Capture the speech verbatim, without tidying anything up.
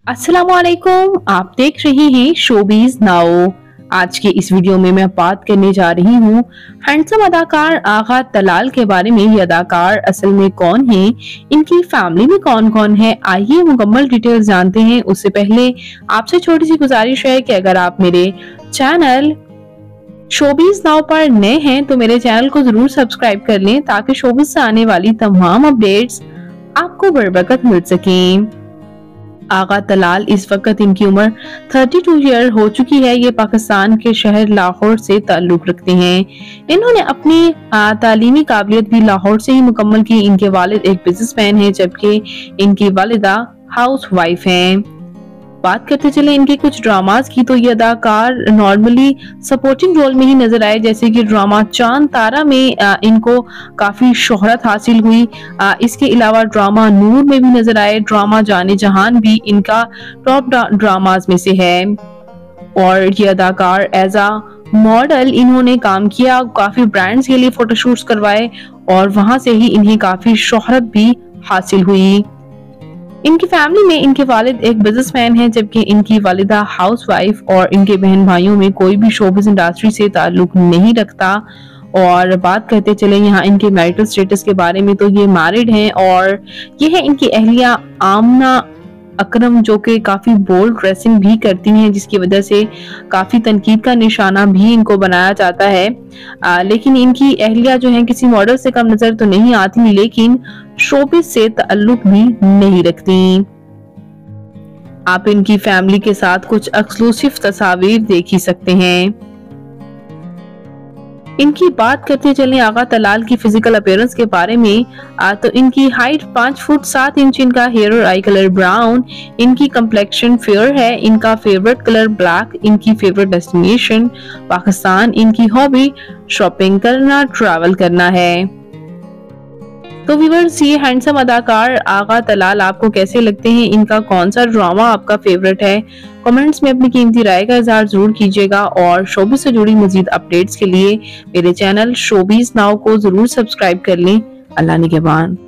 अस्सलामुअलैकुम, आप देख रहे हैं शोबीज नाउ। आज के इस वीडियो में मैं बात करने जा रही हूँ हैंडसम अदाकार आगा तलाल के बारे में। ये अदाकार असल में कौन है, इनकी फैमिली में कौन कौन है, आइए मुकम्मल डिटेल्स जानते हैं। उससे पहले आपसे छोटी सी गुजारिश है कि अगर आप मेरे चैनल शोबीज नाउ पर नए हैं तो मेरे चैनल को जरूर सब्सक्राइब कर लें ताकि शोबीज से आने वाली तमाम अपडेट्स आपको बरबकत मिल सकें। आगा तलाल इस वक्त इनकी उम्र बत्तीस ईयर हो चुकी है। ये पाकिस्तान के शहर लाहौर से ताल्लुक रखते हैं। इन्होंने अपनी तालीमी काबिलियत भी लाहौर से ही मुकम्मल की। इनके वालिद एक बिजनेसमैन हैं जबकि इनकी वालिदा हाउस वाइफ हैं। बात करते चले इनके कुछ ड्रामास की, तो ये अदाकार नॉर्मली सपोर्टिंग रोल में ही नजर आए, जैसे कि ड्रामा चांद तारा में आ, इनको काफी शोहरत हासिल हुई। आ, इसके अलावा ड्रामा नूर में भी नजर आए। ड्रामा जाने जहान भी इनका टॉप ड्रामास में से है। और ये अदाकार एज आ मॉडल इन्होंने काम किया, काफी ब्रांड्स के लिए फोटोशूट्स करवाए और वहां से ही इन्हें काफी शोहरत भी हासिल हुई। इनकी फैमिली में इनके वालिद एक बिजनेसमैन हैं जबकि इनकी वालिदा हाउसवाइफ, और इनके बहन भाइयों में कोई भी शोबिज़ इंडस्ट्री से ताल्लुक नहीं रखता। और बात करते चले यहाँ इनके मैरिटल स्टेटस के बारे में, तो ये मैरिड हैं और ये है इनकी अहलिया आमना अकरम, जो कि काफी बोल्ड ड्रेसिंग भी करती हैं जिसकी वजह से काफी तनकीद का निशाना भी इनको बनाया जाता है। आ, लेकिन इनकी अहलिया जो है किसी मॉडल से कम नजर तो नहीं आती, लेकिन शोबिज़ से ताल्लुक भी नहीं रखती। आप इनकी फैमिली के साथ कुछ एक्सक्लूसिव तस्वीर देख ही सकते हैं। इनकी बात करते चलें आगा तलाल की फिजिकल अपीयरेंस के बारे में, आ, तो इनकी हाइट पाँच फुट सात इंच, इनका हेयर और आई कलर ब्राउन, इनकी कम्प्लेक्शन फेयर है, इनका फेवरेट कलर ब्लैक, इनकी फेवरेट डेस्टिनेशन पाकिस्तान, इनकी हॉबी शॉपिंग करना, ट्रैवल करना है। तो व्यूअर्स, ये हैंडसम अदाकार आगा तलाल आपको कैसे लगते हैं, इनका कौन सा ड्रामा आपका फेवरेट है, कमेंट्स में अपनी कीमती राय का इजहार जरूर कीजिएगा। और शोबीज से जुड़ी मजीद अपडेट्स के लिए मेरे चैनल शोबीज नाउ को जरूर सब्सक्राइब कर लें। अल्लाह निगहबान।